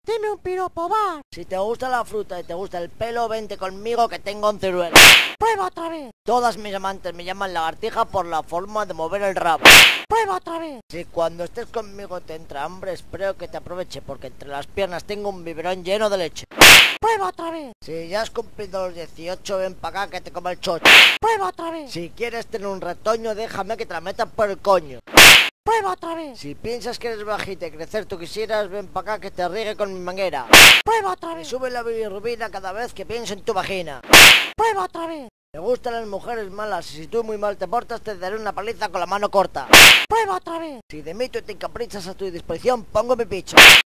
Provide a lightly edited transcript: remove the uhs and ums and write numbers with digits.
Dime un piropo, va. Si te gusta la fruta y te gusta el pelo, vente conmigo que tengo un ciruelo. Prueba otra vez. Todas mis amantes me llaman lagartija por la forma de mover el rabo. Prueba otra vez. Si cuando estés conmigo te entra hambre, espero que te aproveche, porque entre las piernas tengo un biberón lleno de leche. Prueba otra vez. Si ya has cumplido los 18, ven para acá que te coma el chocho. Prueba otra vez. Si quieres tener un retoño, déjame que te la metan por el coño. Prueba otra vez. Si piensas que eres bajita y crecer tú quisieras, ven para acá que te riegue con mi manguera. Prueba otra Me vez. sube la bilirrubina cada vez que pienso en tu vagina. Prueba otra vez. Me gustan las mujeres malas y si tú muy mal te portas te daré una paliza con la mano corta. Prueba otra vez. Si de mí tú te encaprichas a tu disposición, pongo mi picho.